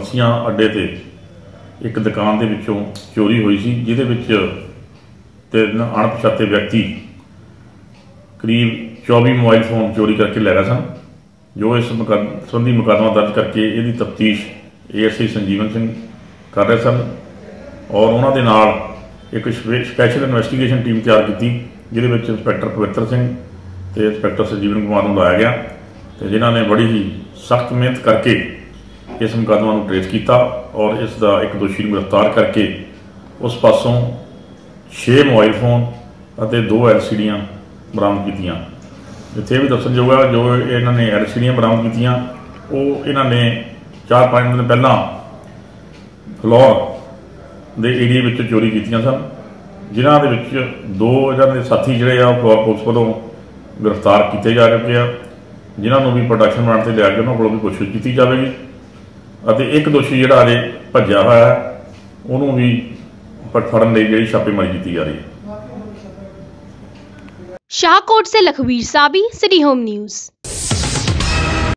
मलसियां अड्डे ते एक दुकान के विचों चोरी हुई सी, जिहदे विच 3 अणपछाते व्यक्ति करीब 24 मोबाइल फोन चोरी करके लै गए सन। जो इस संबंधी मुकदमा दर्ज करके इसकी तफ्तीश ASI संजीवन सिंह कर रहे सन और उन्होंने नाल एक स्पैशल इन्वेस्टिगेशन टीम तैयार की, जिहदे विच इंस्पैक्टर पवित्र सिंह ते इंस्पैक्टर संजीवन कुमार नूं लाया गया, तो जिन्होंने बड़ी ही सख्त मेहनत करके इस मुकदमा को ट्रेस किया और इसका एक दोषी गिरफ्तार करके उस पासों 6 मोबाइल फोन और 2 LCDयां बरामद कीतियां। इत्थे भी दस्सणयोग है जो इन्होंने LCDयां बरामद कीतियां वो इन्होंने 4-5 दिन पहला फलौर के एरिए में चोरी कीतियां सन, जिन्हां दे विच 2 इन्हां दे साथी जिहड़े आ फलौर पुलिस वालों गिरफ्तार किए जा चुके हैं, जिन्होंने भी प्रोडक्शन बनाने से लिया के उन्होंने भी कोशिश की जाएगी। एक दोषी जिहड़ा अजे भज्या होया है उन्होंने भी फड़न लई जिहड़ी छापेमारी की जा रही है। शाहकोट से Lakhvir Sabi, city home news.